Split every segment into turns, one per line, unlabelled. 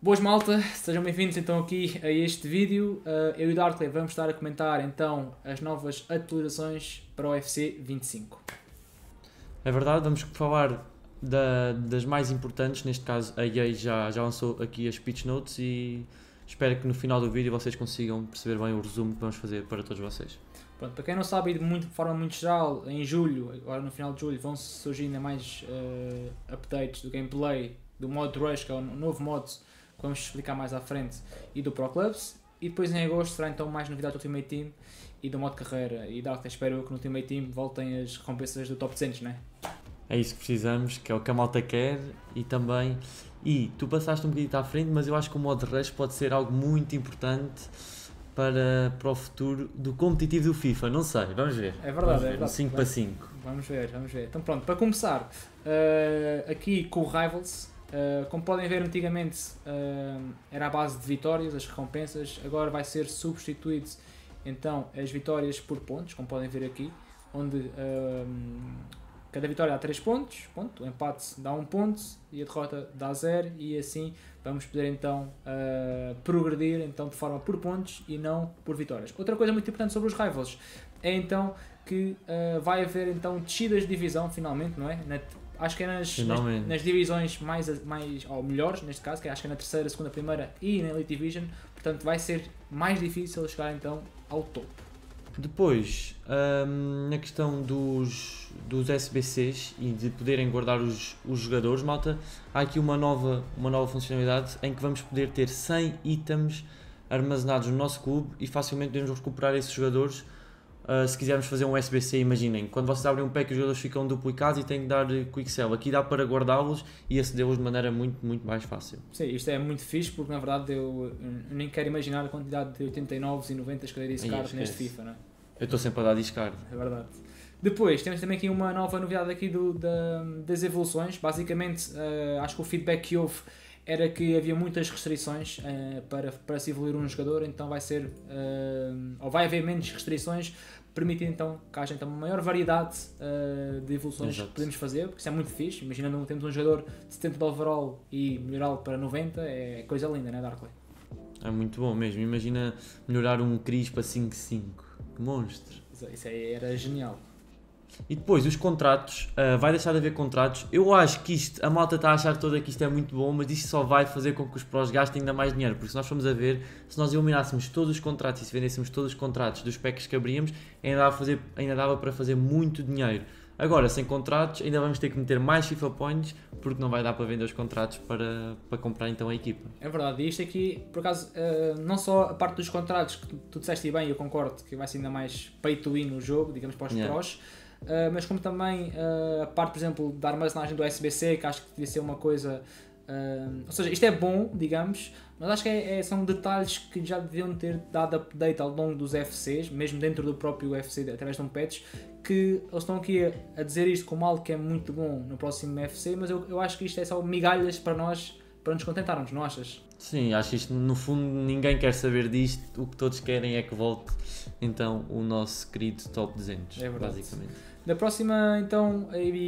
Boas malta, sejam bem-vindos então aqui a este vídeo. Eu e o Darkley vamos estar a comentar então as novas atualizações para o UFC 25.
É verdade, vamos falar das mais importantes, neste caso a EA já lançou aqui as pitch notes e espero que no final do vídeo vocês consigam perceber bem o resumo que vamos fazer para todos vocês.
Pronto, para quem não sabe, de forma muito geral, em julho, agora no final de julho, vão surgir ainda mais updates do gameplay, do modo Rush, que é o novo modo que vamos explicar mais à frente, e do Pro Clubs. E depois em agosto será então mais novidade do Ultimate Team e do modo carreira. E Dark, espero eu que no Ultimate Team voltem as recompensas do Top 200, não é?
É isso que precisamos, que é o que a malta quer e também... E tu passaste um bocadinho à frente, mas eu acho que o modo Rush pode ser algo muito importante para o futuro do competitivo do FIFA, não sei, vamos ver.
É verdade, é verdade.
5 para 5.
Vamos ver. Então pronto, para começar, aqui com o Rivals, como podem ver antigamente era a base de vitórias, as recompensas, agora vai ser substituído então as vitórias por pontos, como podem ver aqui, onde cada vitória dá 3 pontos, o empate dá 1 ponto e a derrota dá 0 e assim vamos poder então progredir então, de forma por pontos e não por vitórias. Outra coisa muito importante sobre os Rivals é então que vai haver então descidas de divisão finalmente, não é? Acho que é nas divisões mais ou melhores, neste caso, que acho que é na terceira, segunda, primeira e na Elite Division, portanto vai ser mais difícil chegar então ao topo.
Depois, na questão dos SBCs e de poderem guardar os jogadores, malta, há aqui uma nova funcionalidade em que vamos poder ter 100 itens armazenados no nosso clube e facilmente podemos recuperar esses jogadores. Se quisermos fazer um SBC, imaginem, quando vocês abrem um pack os jogadores ficam duplicados e têm que dar quick sell. Aqui dá para guardá-los e acedê-los de maneira muito, muito mais fácil.
Sim, isto é muito fixe porque na verdade eu nem quero imaginar a quantidade de 89s e 90s que eu dei discard neste FIFA, não é?
Eu estou sempre a dar discard.
É verdade. Depois temos também aqui uma nova novidade aqui das evoluções. Basicamente, acho que o feedback que houve era que havia muitas restrições para se evoluir um jogador, então vai ser, ou vai haver menos restrições, permitindo então que haja então, uma maior variedade de evoluções. Exato. Que podemos fazer, porque isso é muito fixe. Imaginando temos um jogador de 70 de overall e melhorá-lo para 90, é coisa linda, não é, Darkley?
É muito bom mesmo. Imagina melhorar um Cris para 5-5. Que monstro!
Isso aí era genial.
E depois, os contratos, vai deixar de haver contratos. Eu acho que a malta está a achar toda que isto é muito bom, mas isto só vai fazer com que os prós gastem ainda mais dinheiro, porque se nós formos a ver, se nós eliminássemos todos os contratos e se vendêssemos todos os contratos dos packs que abríamos, ainda dava para fazer muito dinheiro. Agora, sem contratos, ainda vamos ter que meter mais FIFA Points, porque não vai dar para vender os contratos para comprar então a equipa.
É verdade, e isto aqui, por acaso, não só a parte dos contratos, que tu disseste bem, eu concordo, que vai ser ainda mais pay to win no jogo, digamos, para os prós, mas como também a parte, por exemplo, da armazenagem do SBC, que acho que devia ser uma coisa... ou seja, isto é bom, digamos, mas acho que são detalhes que já deviam ter dado update ao longo dos FCs, mesmo dentro do próprio UFC, através de um patch, que eles estão aqui a dizer isto como algo que é muito bom no próximo UFC, mas eu acho que isto é só migalhas para nós, para nos contentarmos, não achas?
Sim, acho que isto, no fundo, ninguém quer saber disto, o que todos querem é que volte, então, o nosso querido Top 200, basicamente.
Da próxima, então,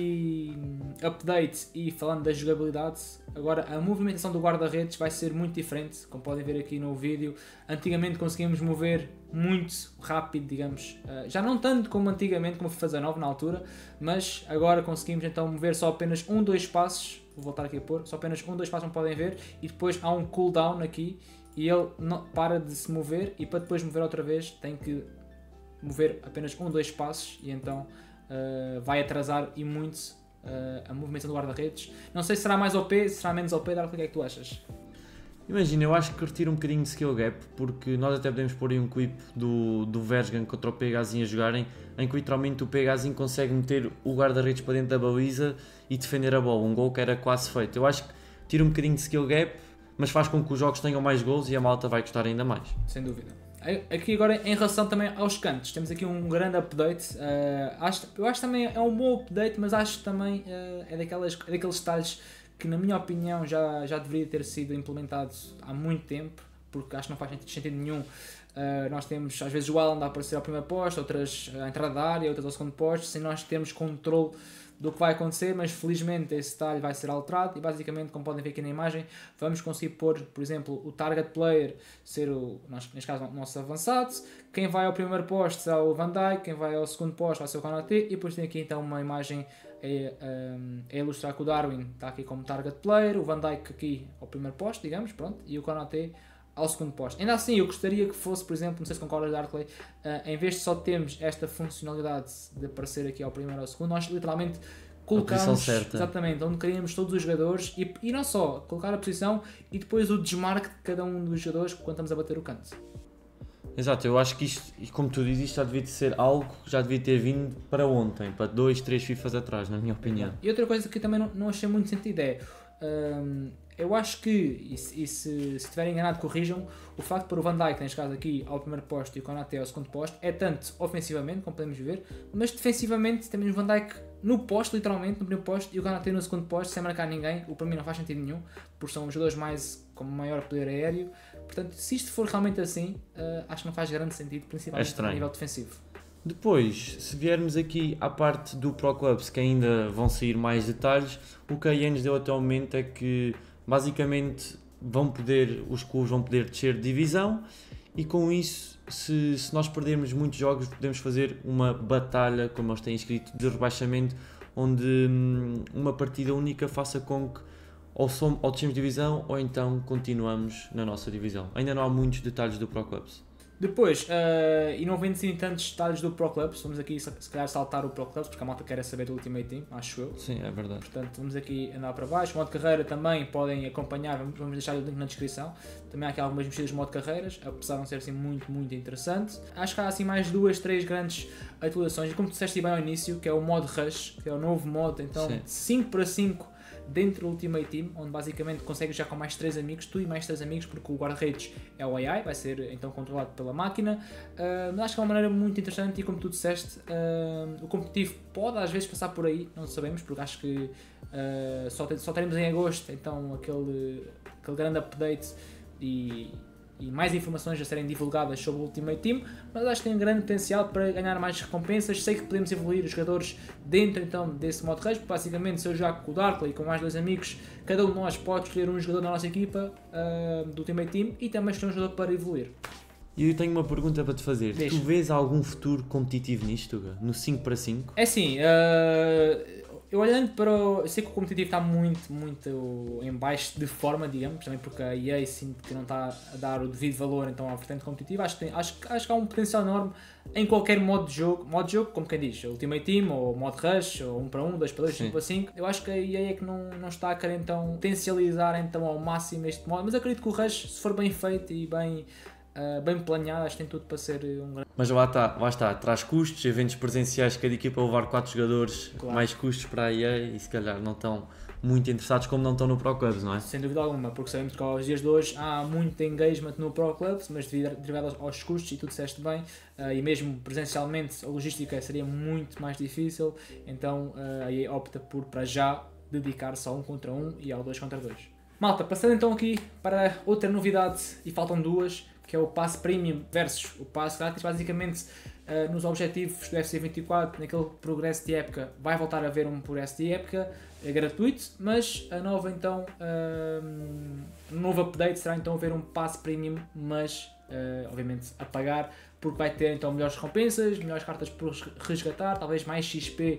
update e falando da jogabilidade, agora a movimentação do guarda-redes vai ser muito diferente, como podem ver aqui no vídeo. Antigamente conseguíamos mover muito rápido, digamos, já não tanto como antigamente, como o FIFA 19 na altura, mas agora conseguimos então mover só apenas 1-2 passos, vou voltar aqui a pôr, só apenas 1-2 passos como podem ver, e depois há um cooldown aqui, e ele não para de se mover, e para depois mover outra vez tem que mover apenas 1-2 passos, e então... vai atrasar e muito a movimentação do guarda-redes. Não sei se será mais OP, se será menos OP, Dark, o que é que tu achas?
Imagina, eu acho que retira um bocadinho de skill gap, porque nós até podemos pôr aí um clip do Versgan contra o PHzinho a jogarem, em que literalmente o PHzinho consegue meter o guarda-redes para dentro da baliza e defender a bola, um gol que era quase feito. Eu acho que tira um bocadinho de skill gap, mas faz com que os jogos tenham mais gols e a malta vai gostar ainda mais.
Sem dúvida. Aqui agora em relação também aos cantos, temos aqui um grande update, eu acho que também é um bom update, mas acho que também é daqueles detalhes que na minha opinião já deveria ter sido implementado há muito tempo, porque acho que não faz sentido nenhum. Nós temos às vezes o Alan a aparecer ao primeiro posto, outras à entrada da área, outras ao segundo posto, sem nós termos controle do que vai acontecer, mas felizmente esse detalhe vai ser alterado e basicamente, como podem ver aqui na imagem, vamos conseguir pôr, por exemplo, o target player ser neste caso, o nosso avançado, quem vai ao primeiro posto será o Van Dijk, quem vai ao segundo posto vai ser o Konaté, e depois tem aqui então uma imagem a ilustrar que o Darwin está aqui como target player, o Van Dijk aqui ao primeiro posto, digamos, pronto, e o Konaté ao segundo posto. Ainda assim, eu gostaria que fosse, por exemplo, não sei se concordas, Darkley, em vez de só termos esta funcionalidade de aparecer aqui ao primeiro ou ao segundo, nós literalmente colocamos exatamente onde queríamos todos os jogadores e não só, colocar a posição e depois o desmarque de cada um dos jogadores quando estamos a bater o canto.
Exato, eu acho que isto, como tu dizes, isto já devia ser algo que já devia ter vindo para ontem, para 2, 3 FIFAs atrás, na minha opinião.
E outra coisa que eu também não achei muito sentido é, eu acho que, e se estiverem enganado corrijam, o facto de pôr o Van Dijk, neste caso aqui, ao primeiro posto e o Konaté ao segundo posto, é tanto ofensivamente, como podemos ver, mas defensivamente temos o Van Dijk no posto, literalmente, no primeiro posto, e o Konaté no segundo posto, sem marcar ninguém, o para mim não faz sentido nenhum, porque são os jogadores com maior poder aéreo, portanto, se isto for realmente assim, acho que não faz grande sentido, principalmente a nível defensivo.
Depois, se viermos aqui à parte do Pro Clubs, que ainda vão sair mais detalhes, o que a EA nos deu até o momento é que basicamente os clubes vão poder descer de divisão e com isso, se nós perdermos muitos jogos, podemos fazer uma batalha, como eles têm escrito, de rebaixamento, onde uma partida única faça com que ou descemos de divisão ou então continuamos na nossa divisão. Ainda não há muitos detalhes do Pro Clubs.
Depois, e não vendo assim tantos detalhes do Pro Clubs, vamos aqui se calhar saltar o Pro Clubs, porque a malta quer saber do Ultimate Team, acho eu.
Sim, é verdade.
Portanto, vamos aqui andar para baixo. O modo carreira também podem acompanhar, vamos deixar o link na descrição. Também há aqui algumas mexidas de modo carreiras, apesar de não ser assim muito interessante. Acho que há assim mais 2, 3 grandes atualizações, e como tu disseste bem ao início, que é o modo Rush, que é o novo modo, então, de 5 para 5 dentro do Ultimate Team, onde basicamente consegues já com mais 3 amigos, tu e mais 3 amigos, porque o guarda-redes é o AI, vai ser então controlado pela máquina. Acho que é uma maneira muito interessante e como tu disseste, o competitivo pode às vezes passar por aí, não sabemos, porque acho que só teremos em agosto então aquele grande update e mais informações a serem divulgadas sobre o Ultimate Team, mas acho que tem um grande potencial para ganhar mais recompensas. Sei que podemos evoluir os jogadores dentro então desse modo Rush, porque basicamente se eu jogar com o Darkley e com mais 2 amigos, cada um de nós pode escolher um jogador da nossa equipa do Ultimate Team e também escolher um jogador para evoluir.
E eu tenho uma pergunta para te fazer.
Deixa.
Tu vês algum futuro competitivo nisto, Tuga? No 5 para 5?
É assim, eu olhando para eu sei que o competitivo está muito em baixo de forma, digamos, também porque a EA sinto que não está a dar o devido valor então ao vertente competitivo. Acho que há um potencial enorme em qualquer modo de jogo, como quem diz, Ultimate Team, ou modo Rush, ou 1 para 1, 2 para 2, 5 para 5. Eu acho que a EA é que não está a querer então potencializar então ao máximo este modo, mas acredito que o Rush, se for bem feito e bem planeado, acho que tem tudo para ser um grande...
Mas lá está, traz custos, eventos presenciais, cada equipa levar 4 jogadores, claro. Mais custos para a EA e se calhar não estão muito interessados como não estão no Pro Clubs, não é?
Sem dúvida alguma, porque sabemos que aos dias de hoje há muito engagement no Pro Clubs, mas devido aos custos, e tu disseste bem, e mesmo presencialmente a logística seria muito mais difícil, então a EA opta por, para já, dedicar-se ao 1 contra 1 e ao 2 contra 2. Malta, passando então aqui para outra novidade, e faltam 2, que é o Passe Premium versus o Passe Grátis. Basicamente, nos objetivos do FC 24, naquele progresso de época, vai voltar a haver um progresso de época gratuito, mas a nova então, novo update será então haver um Passe Premium, mas obviamente a pagar, porque vai ter então melhores recompensas, melhores cartas por resgatar, talvez mais XP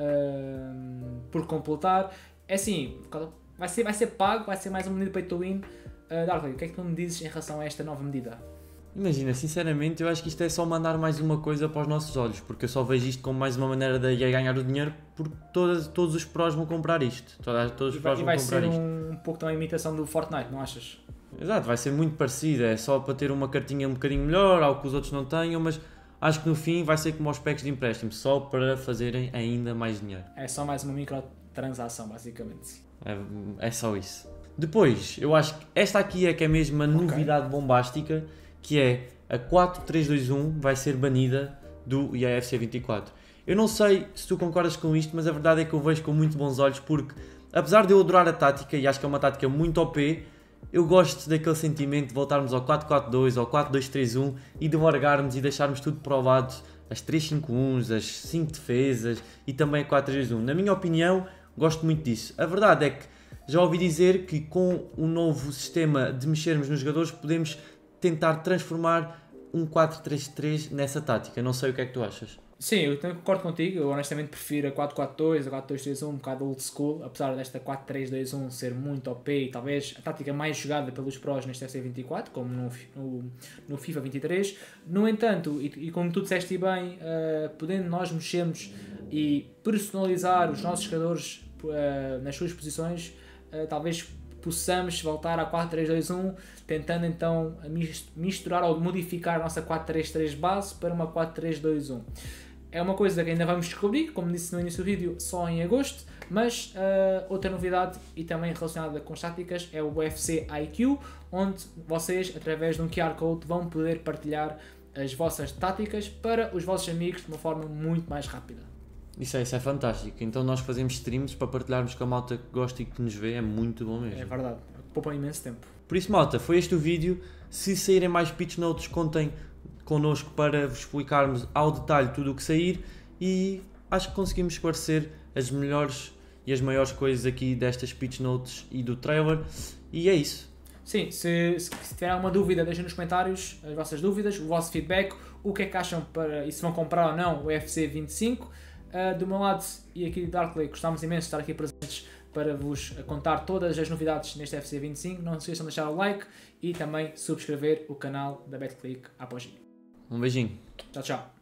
por completar. É assim, vai ser pago, vai ser mais uma medida pay to win. Darkley, o que é que tu me dizes em relação a esta nova medida?
Imagina, sinceramente, eu acho que isto é só mandar mais uma coisa para os nossos olhos, porque eu só vejo isto como mais uma maneira de EA ganhar o dinheiro, porque todos os prós vão comprar isto. Todos os prós vão comprar isto.
E vai ser um pouco também a imitação do Fortnite, não achas?
Exato, vai ser muito parecido, é só para ter uma cartinha um bocadinho melhor, algo que os outros não tenham, mas acho que no fim vai ser como os packs de empréstimo, só para fazerem ainda mais dinheiro.
É só mais uma microtransação, basicamente.
É só isso. Depois, eu acho que esta aqui é que é mesmo a novidade bombástica, que é a 4-3-2-1 vai ser banida do EAFC 24. Eu não sei se tu concordas com isto, mas a verdade é que eu vejo com muito bons olhos, porque apesar de eu adorar a tática, e acho que é uma tática muito OP, eu gosto daquele sentimento de voltarmos ao 4-4-2, ao 4-2-3-1 e de largarmos e deixarmos tudo provado as 3-5-1s, as 5 defesas e também a 4-3-1. Na minha opinião, gosto muito disso. A verdade é que já ouvi dizer que com o novo sistema de mexermos nos jogadores podemos tentar transformar um 4-3-3 nessa tática. Não sei o que é que tu achas.
Sim, eu também concordo contigo. Eu honestamente prefiro a 4-4-2, a 4-2-3-1, um bocado old school, apesar desta 4-3-2-1 ser muito OP e talvez a tática mais jogada pelos prós neste FC24, como no FIFA 23. No entanto, e como tu disseste bem, podendo nós mexermos e personalizar os nossos jogadores nas suas posições, talvez possamos voltar a 4-3-2-1, tentando então misturar ou modificar a nossa 4-3-3 base para uma 4-3-2-1. É uma coisa que ainda vamos descobrir, como disse no início do vídeo, só em agosto, mas outra novidade e também relacionada com estáticas é o UFC IQ, onde vocês, através de um QR Code, vão poder partilhar as vossas táticas para os vossos amigos de uma forma muito mais rápida.
Isso é fantástico. Então nós fazemos streams para partilharmos com a malta que gosta e que nos vê, é muito bom mesmo.
É verdade, poupa imenso tempo.
Por isso, malta, foi este o vídeo. Se saírem mais pitch notes, contem connosco para vos explicarmos ao detalhe tudo o que sair e acho que conseguimos esclarecer as melhores e as maiores coisas aqui destas pitch notes e do trailer e é isso.
Sim, se tiver alguma dúvida, deixem nos comentários as vossas dúvidas, o vosso feedback, o que é que acham e se vão comprar ou não o FC 25. Do meu lado e aqui de Darkley, gostámos imenso de estar aqui presentes para vos contar todas as novidades neste FC 25. Não se esqueçam de deixar o like e também subscrever o canal da BetClick após.
Um beijinho.
Tchau, tchau.